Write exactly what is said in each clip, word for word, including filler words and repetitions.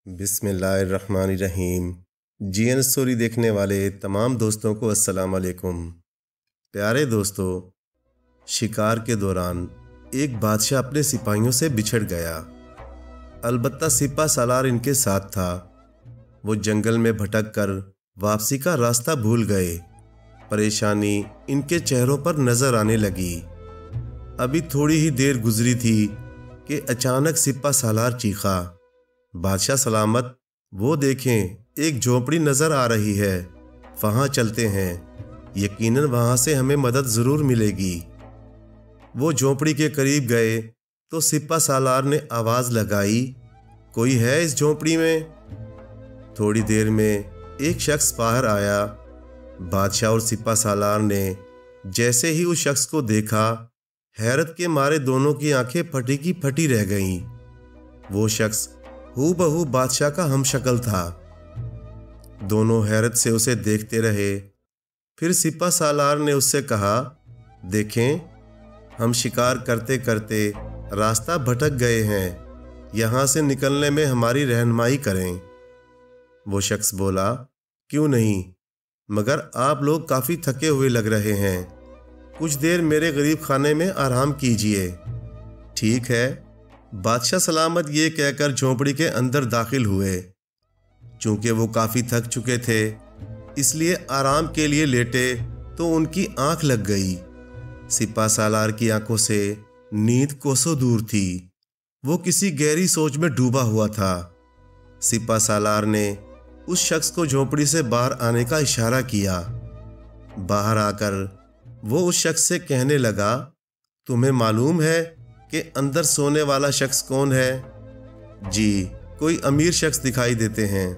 बिस्मिल्लाहिर्रहमानिर्रहीम। G N story देखने वाले तमाम दोस्तों को अस्सलाम वालेकुम। प्यारे दोस्तों, शिकार के दौरान एक बादशाह अपने सिपाहियों से बिछड़ गया। अलबत्ता सिपा सालार इनके साथ था। वो जंगल में भटक कर वापसी का रास्ता भूल गए। परेशानी इनके चेहरों पर नजर आने लगी। अभी थोड़ी ही देर गुजरी थी कि अचानक सिपा सालार चीखा, बादशाह सलामत, वो देखें, एक झोपड़ी नजर आ रही है, वहां चलते हैं, यकीनन वहां से हमें मदद जरूर मिलेगी। वो झोपड़ी के करीब गए तो सिपा सालार ने आवाज लगाई, कोई है इस झोपड़ी में? थोड़ी देर में एक शख्स बाहर आया। बादशाह और सिपा सालार ने जैसे ही उस शख्स को देखा, हैरत के मारे दोनों की आंखें फटी की फटी रह गईं। वो शख्स हूबहू बादशाह का हमशक्ल था। दोनों हैरत से उसे देखते रहे। फिर सिपा सालार ने उससे कहा, देखें, हम शिकार करते करते रास्ता भटक गए हैं, यहाँ से निकलने में हमारी रहनुमाई करें। वो शख्स बोला, क्यों नहीं, मगर आप लोग काफ़ी थके हुए लग रहे हैं, कुछ देर मेरे गरीब खाने में आराम कीजिए। ठीक है। बादशाह सलामत ये कहकर झोंपड़ी के अंदर दाखिल हुए। चूंकि वो काफ़ी थक चुके थे, इसलिए आराम के लिए लेटे तो उनकी आंख लग गई। सिपा सालार की आंखों से नींद कोसों दूर थी। वो किसी गहरी सोच में डूबा हुआ था। सिपा सालार ने उस शख्स को झोंपड़ी से बाहर आने का इशारा किया। बाहर आकर वो उस शख्स से कहने लगा, तुम्हें मालूम है कि अंदर सोने वाला शख्स कौन है? जी, कोई अमीर शख्स दिखाई देते हैं।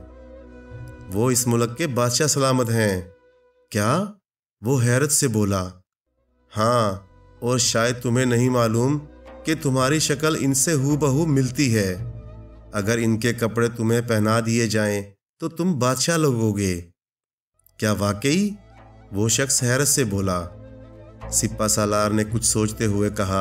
वो इस मुल्क के बादशाह सलामत हैं। क्या? वो हैरत से बोला, हाँ, और शायद तुम्हें नहीं मालूम कि तुम्हारी शक्ल इनसे हूबहू मिलती है। अगर इनके कपड़े तुम्हें पहना दिए जाएं तो तुम बादशाह लगोगे। क्या वाकई? वो शख्स हैरत से बोला। सिपा सालार ने कुछ सोचते हुए कहा,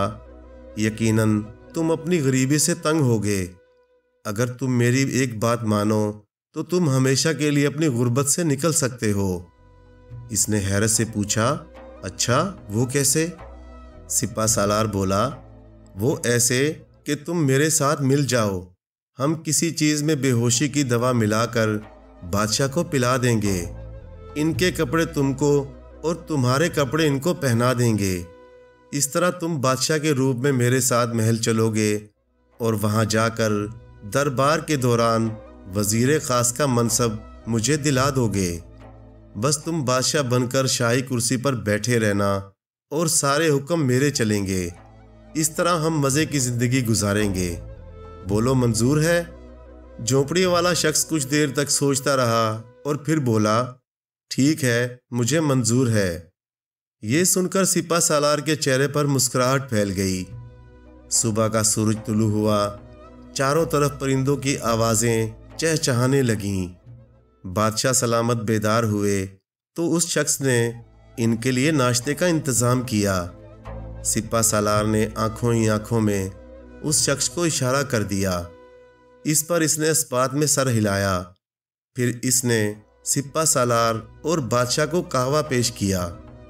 यकीनन तुम अपनी गरीबी से तंग होगे। अगर तुम मेरी एक बात मानो तो तुम हमेशा के लिए अपनी गुर्बत से निकल सकते हो। इसने हैरत से पूछा, अच्छा, वो कैसे? सिपा सालार बोला, वो ऐसे कि तुम मेरे साथ मिल जाओ। हम किसी चीज़ में बेहोशी की दवा मिलाकर बादशाह को पिला देंगे। इनके कपड़े तुमको और तुम्हारे कपड़े इनको पहना देंगे। इस तरह तुम बादशाह के रूप में मेरे साथ महल चलोगे और वहां जाकर दरबार के दौरान वजीर खास का मनसब मुझे दिला दोगे। बस तुम बादशाह बनकर शाही कुर्सी पर बैठे रहना और सारे हुक्म मेरे चलेंगे। इस तरह हम मज़े की ज़िंदगी गुजारेंगे। बोलो, मंजूर है? झोंपड़ी वाला शख्स कुछ देर तक सोचता रहा और फिर बोला, ठीक है, मुझे मंजूर है। ये सुनकर सिपा सालार के चेहरे पर मुस्कुराहट फैल गई। सुबह का सूरज तुलू हुआ। चारों तरफ परिंदों की आवाज़ें चहचहाने लगीं। बादशाह सलामत बेदार हुए तो उस शख्स ने इनके लिए नाश्ते का इंतज़ाम किया। सिपा सालार ने आंखों ही आंखों में उस शख्स को इशारा कर दिया। इस पर इसने इस बात में सर हिलाया। फिर इसने सिपा सालार और बादशाह को कहवा पेश किया।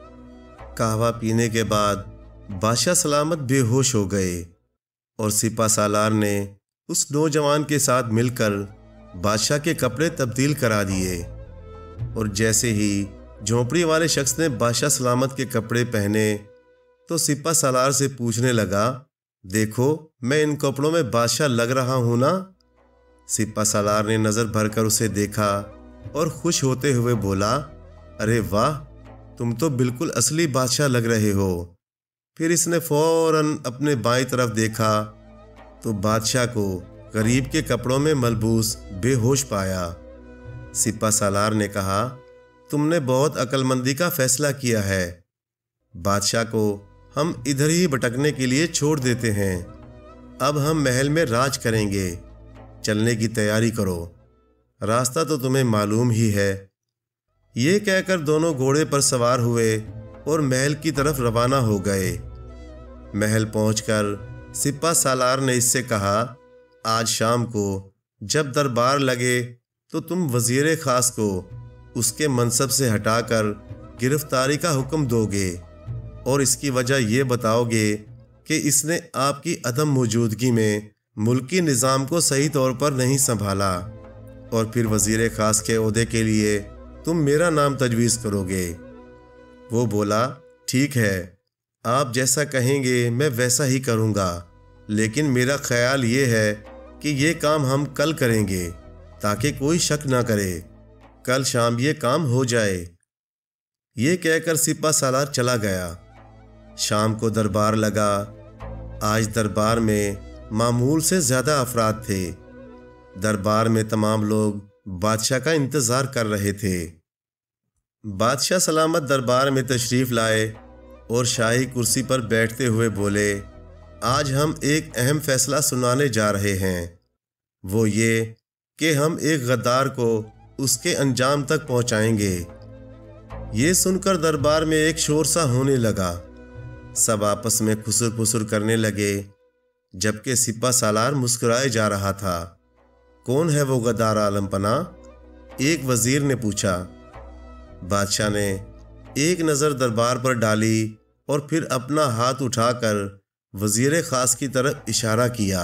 कहवा पीने के बाद बादशाह सलामत बेहोश हो गए और सिपा सालार ने उस नौजवान के साथ मिलकर बादशाह के कपड़े तब्दील करा दिए। और जैसे ही झोंपड़ी वाले शख्स ने बादशाह सलामत के कपड़े पहने तो सिपा सालार से पूछने लगा, देखो, मैं इन कपड़ों में बादशाह लग रहा हूं ना? सिपा सालार ने नज़र भरकर उसे देखा और खुश होते हुए बोला, अरे वाह, तुम तो बिल्कुल असली बादशाह लग रहे हो। फिर इसने फौरन अपने बाईं तरफ देखा तो बादशाह को गरीब के कपड़ों में मलबूस बेहोश पाया। सिपा सालार ने कहा, तुमने बहुत अक्लमंदी का फैसला किया है। बादशाह को हम इधर ही भटकने के लिए छोड़ देते हैं। अब हम महल में राज करेंगे। चलने की तैयारी करो, रास्ता तो तुम्हें मालूम ही है। ये कहकर दोनों घोड़े पर सवार हुए और महल की तरफ रवाना हो गए। महल पहुंचकर सिपा सालार ने इससे कहा, आज शाम को جب دربار لگے تو تم وزیر خاص کو اس کے منصب سے ہٹا کر گرفتاری کا حکم دو گے اور اس کی وجہ یہ بتاؤ گے کہ اس نے آپ کی عدم موجودگی میں ملکی نظام کو صحیح طور پر نہیں سنبھالا، اور پھر وزیر خاص کے عہدے کے لیے تم میرا نام تجویز کرو گے۔ وہ بولا، ٹھیک ہے، آپ جیسا کہیں گے میں ویسا ہی کروں گا، لیکن میرا خیال یہ ہے کہ یہ کام ہم کل کریں گے تاکہ کوئی شک نہ کرے، کل شام یہ کام ہو جائے۔ یہ کہہ کر سپہ سالار چلا گیا۔ شام کو دربار لگا۔ آج دربار میں معمول سے زیادہ افراد تھے۔ دربار میں تمام لوگ بادشاہ کا انتظار کر رہے تھے۔ بادشاہ سلامت دربار میں تشریف لائے اور شاہی کرسی پر بیٹھتے ہوئے بولے، آج ہم ایک اہم فیصلہ سنانے جا رہے ہیں، وہ یہ کہ ہم ایک غدار کو اس کے انجام تک پہنچائیں گے۔ یہ سن کر دربار میں ایک شور سا ہونے لگا۔ سب آپس میں خسر پسر کرنے لگے، جبکہ سپہ سالار مسکرائے جا رہا تھا۔ کون ہے وہ غدار عالم پناہ؟ ایک وزیر نے پوچھا۔ بادشاہ نے ایک نظر دربار پر ڈالی اور پھر اپنا ہاتھ اٹھا کر وزیر خاص کی طرف اشارہ کیا۔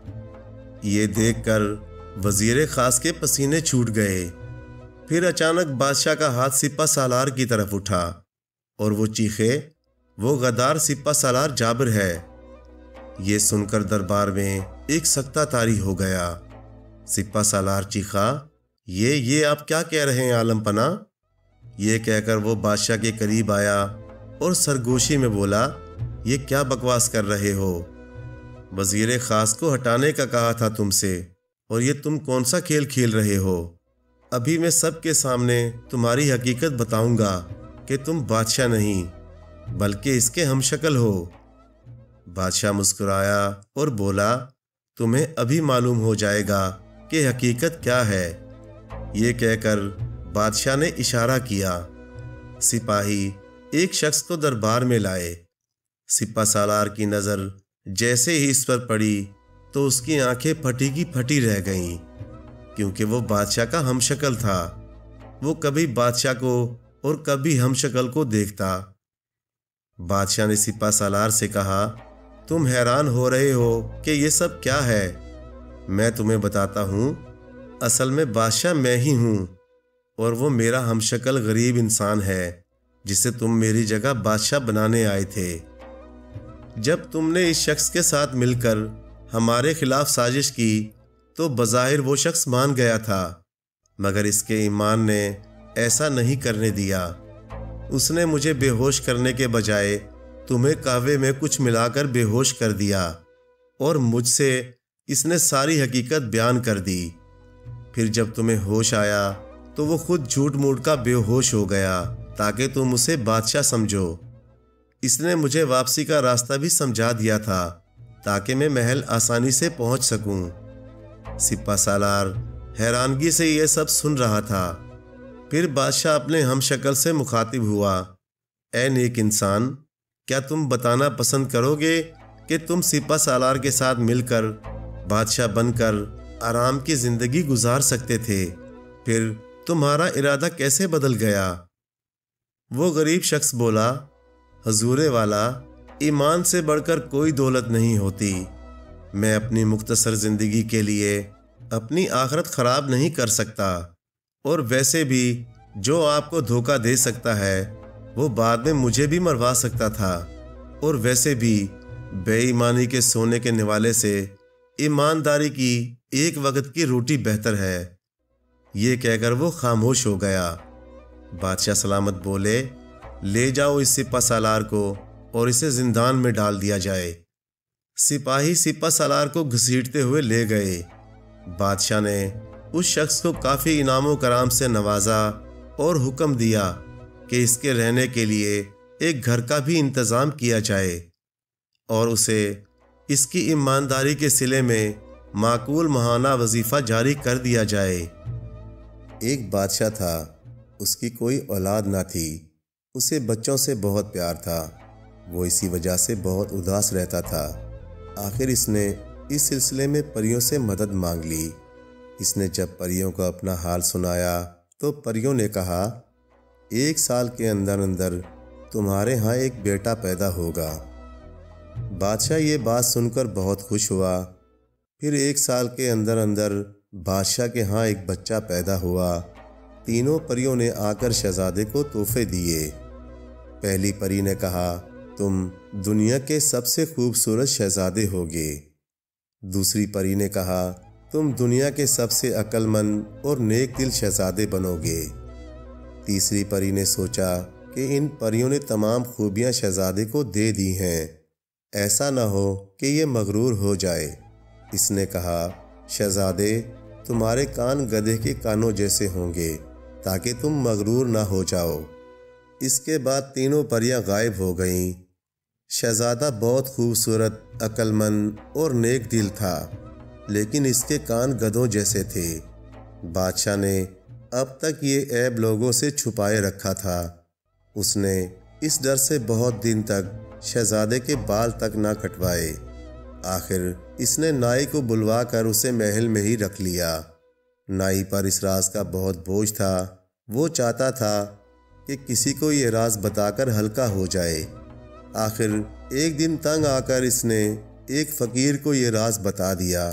یہ دیکھ کر وزیر خاص کے پسینے چھوٹ گئے۔ پھر اچانک بادشاہ کا ہاتھ سپہ سالار کی طرف اٹھا اور وہ چیخے، وہ غدار سپہ سالار جابر ہے۔ یہ سن کر دربار میں ایک سکتہ طاری ہو گیا۔ سپہ سالار چیخا، یہ یہ آپ کیا کہہ رہے ہیں عالم پناہ؟ یہ کہہ کر وہ بادشاہ کے قریب آیا اور سرگوشی میں بولا، یہ کیا بکواس کر رہے ہو؟ وزیر خاص کو ہٹانے کا کہا تھا تم سے، اور یہ تم کون سا کھیل کھیل رہے ہو؟ ابھی میں سب کے سامنے تمہاری حقیقت بتاؤں گا کہ تم بادشاہ نہیں بلکہ اس کے ہم شکل ہو۔ بادشاہ مسکرایا اور بولا، تمہیں ابھی معلوم ہو جائے گا کہ حقیقت کیا ہے۔ یہ کہہ کر بادشاہ نے اشارہ کیا۔ سپاہی ایک شخص کو دربار میں لائے۔ سپہ سالار کی نظر جیسے ہی اس پر پڑی تو اس کی آنکھیں پھٹی کی پھٹی رہ گئیں، کیونکہ وہ بادشاہ کا ہم شکل تھا۔ وہ کبھی بادشاہ کو اور کبھی ہم شکل کو دیکھتا۔ بادشاہ نے سپہ سالار سے کہا، تم حیران ہو رہے ہو کہ یہ سب کیا ہے؟ میں تمہیں بتاتا ہوں، اصل میں بادشاہ میں ہی ہوں، اور وہ میرا ہم شکل غریب انسان ہے جسے تم میری جگہ بادشاہ بنانے آئے تھے۔ جب تم نے اس شخص کے ساتھ مل کر ہمارے خلاف سازش کی تو بظاہر وہ شخص مان گیا تھا، مگر اس کے ایمان نے ایسا نہیں کرنے دیا۔ اس نے مجھے بے ہوش کرنے کے بجائے تمہیں قہوے میں کچھ ملا کر بے ہوش کر دیا، اور مجھ سے اس نے ساری حقیقت بیان کر دی۔ پھر جب تمہیں ہوش آیا تو وہ خود جھوٹ موٹ کا بے ہوش ہو گیا تاکہ تم اسے بادشاہ سمجھو۔ اس نے مجھے واپسی کا راستہ بھی سمجھا دیا تھا تاکہ میں محل آسانی سے پہنچ سکوں۔ سپہ سالار حیرانگی سے یہ سب سن رہا تھا۔ پھر بادشاہ اپنے ہم شکل سے مخاطب ہوا، اے نیک انسان، کیا تم بتانا پسند کرو گے کہ تم سپہ سالار کے ساتھ مل کر بادشاہ بن کر آرام کی زندگی گزار سکتے تھے؟ پھر تمہارا ارادہ کیسے بدل گیا؟ وہ غریب شخص بولا، حضور والا، ایمان سے بڑھ کر کوئی دولت نہیں ہوتی۔ میں اپنی مختصر زندگی کے لیے اپنی آخرت خراب نہیں کر سکتا، اور ویسے بھی جو آپ کو دھوکہ دے سکتا ہے وہ بعد میں مجھے بھی مروا سکتا تھا، اور ویسے بھی بے ایمانی کے سونے کے نوالے سے ایمانداری کی ایک وقت کی روٹی بہتر ہے۔ یہ کہہ کر وہ خاموش ہو گیا۔ بادشاہ سلامت بولے، لے جاؤ اس سپہ سالار کو اور اسے زندان میں ڈال دیا جائے۔ سپاہی سپہ سالار کو گھسیٹتے ہوئے لے گئے۔ بادشاہ نے اس شخص کو کافی انعام و کرام سے نوازا اور حکم دیا کہ اس کے رہنے کے لیے ایک گھر کا بھی انتظام کیا جائے اور اسے اس کی ایمانداری کے صلے میں معقول ماہانہ وظیفہ جاری کر دیا جائے۔ ایک بادشاہ تھا، اس کی کوئی اولاد نہ تھی۔ اسے بچوں سے بہت پیار تھا، وہ اسی وجہ سے بہت اداس رہتا تھا۔ آخر اس نے اس سلسلے میں پریوں سے مدد مانگ لی۔ اس نے جب پریوں کو اپنا حال سنایا تو پریوں نے کہا ایک سال کے اندر اندر تمہارے ہاں ایک بیٹا پیدا ہوگا۔ بادشاہ یہ بات سن کر بہت خوش ہوا۔ پھر ایک سال کے اندر اندر بادشاہ کے ہاں ایک بچہ پیدا ہوا۔ تینوں پریوں نے آ کر شہزادے کو تحفے دیے۔ پہلی پری نے کہا تم دنیا کے سب سے خوبصورت شہزادے ہوگے۔ دوسری پری نے کہا تم دنیا کے سب سے عقل مند اور نیک دل شہزادے بنو گے۔ تیسری پری نے سوچا کہ ان پریوں نے تمام خوبیاں شہزادے کو دے دی ہیں، ایسا نہ ہو کہ یہ مغرور ہو جائے۔ اس نے کہا شہزادے تمہارے کان گدھے کے کانوں جیسے ہوں گے تاکہ تم مغرور نہ ہو جاؤ۔ اس کے بعد تینوں پریاں غائب ہو گئیں۔ شہزادہ بہت خوبصورت، عقل مند اور نیک دل تھا، لیکن اس کے کان گدھوں جیسے تھے۔ بادشاہ نے اب تک یہ عیب لوگوں سے چھپائے رکھا تھا۔ اس نے اس ڈر سے بہت دن تک شہزادے کے بال تک نہ کٹوائے۔ آخر اس نے نائی کو بلوا کر اسے محل میں ہی رکھ لیا۔ نائی پر اس راز کا بہت بوجھ تھا۔ وہ چاہتا تھا کہ کسی کو یہ راز بتا کر ہلکا ہو جائے۔ آخر ایک دن تنگ آ کر اس نے ایک فقیر کو یہ راز بتا دیا۔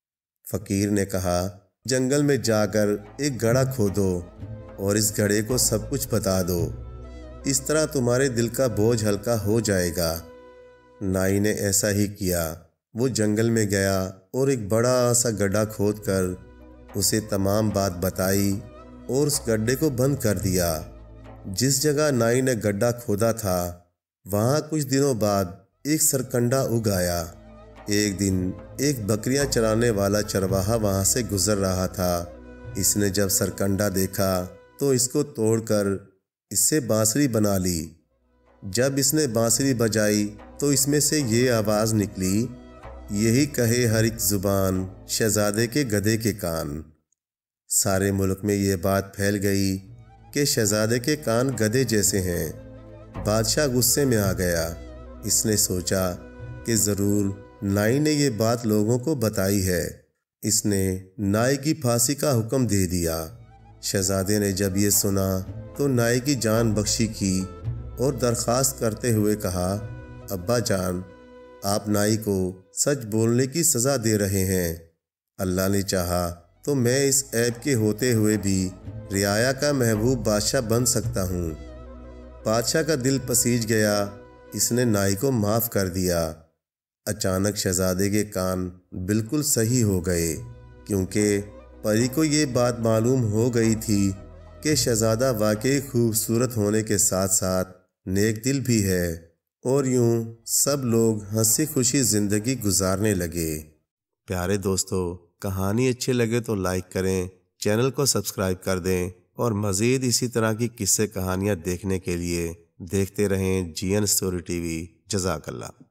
فقیر نے کہا جنگل میں جا کر ایک گڑھا کھودو اور اس گڑھے کو سب کچھ بتا دو، اس طرح تمہارے دل کا بوجھ ہلکا ہو جائے گا۔ نائی نے ایسا ہی کیا۔ وہ جنگل میں گیا اور ایک بڑا سا گڈھا کھود کر اسے تمام بات بتائی اور اس گڈھے کو بند کر دیا۔ جس جگہ نائی نے گڈھا کھودا تھا وہاں کچھ دنوں بعد ایک سرکنڈا اگ آیا۔ ایک دن ایک بکریاں چرانے والا چرواہا وہاں سے گزر رہا تھا۔ اس نے جب سرکنڈا دیکھا تو اس کو توڑ کر اس سے بانسری بنا لی۔ جب اس نے بانسری بجائی تو اس میں سے یہ آواز نکلی، یہی کہے ہر ایک زبان شہزادے کے گدھے کے کان۔ سارے ملک میں یہ بات پھیل گئی کہ شہزادے کے کان گدھے جیسے ہیں۔ بادشاہ غصے میں آ گیا۔ اس نے سوچا کہ ضرور نائی نے یہ بات لوگوں کو بتائی ہے۔ اس نے نائی کی پھانسی کا حکم دے دیا۔ شہزادے نے جب یہ سنا تو نائی کی جان بخشی کی اور درخواست کرتے ہوئے کہا ابا جان آپ نائی کو سچ بولنے کی سزا دے رہے ہیں۔ اللہ نے چاہا تو میں اس عیب کے ہوتے ہوئے بھی رعایا کا محبوب بادشاہ بن سکتا ہوں۔ بادشاہ کا دل پسیج گیا۔ اس نے نائی کو معاف کر دیا۔ اچانک شہزادے کے کان بالکل صحیح ہو گئے، کیونکہ پری کو یہ بات معلوم ہو گئی تھی کہ شہزادہ واقعی خوبصورت ہونے کے ساتھ ساتھ نیک دل بھی ہے، اور یوں سب لوگ ہنسی خوشی زندگی گزارنے لگے۔ پیارے دوستو، کہانی اچھی لگے تو لائک کریں، چینل کو سبسکرائب کر دیں اور مزید اسی طرح کی قصے کہانیاں دیکھنے کے لیے دیکھتے رہیں G N story T V. جزاک اللہ۔